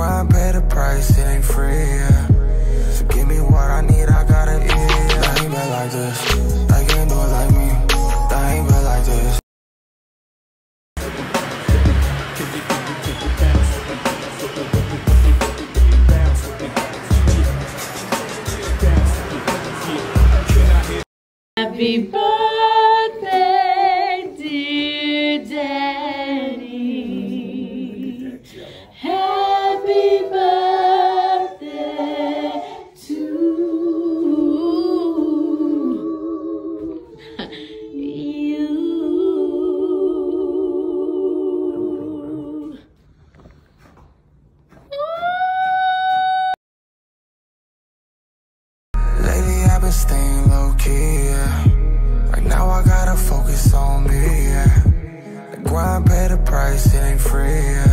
grind pay the price, it ain't free, yeah. So give me what I need, I gotta eat, yeah. They ain't been like this, they can't do it like me. They ain't been like this. Happy birthday, dear Daddy. Happy birthday to you. Lately I've been staying low-key, yeah. Right now I gotta focus on me, yeah. The grind pay the price, it ain't free, yeah.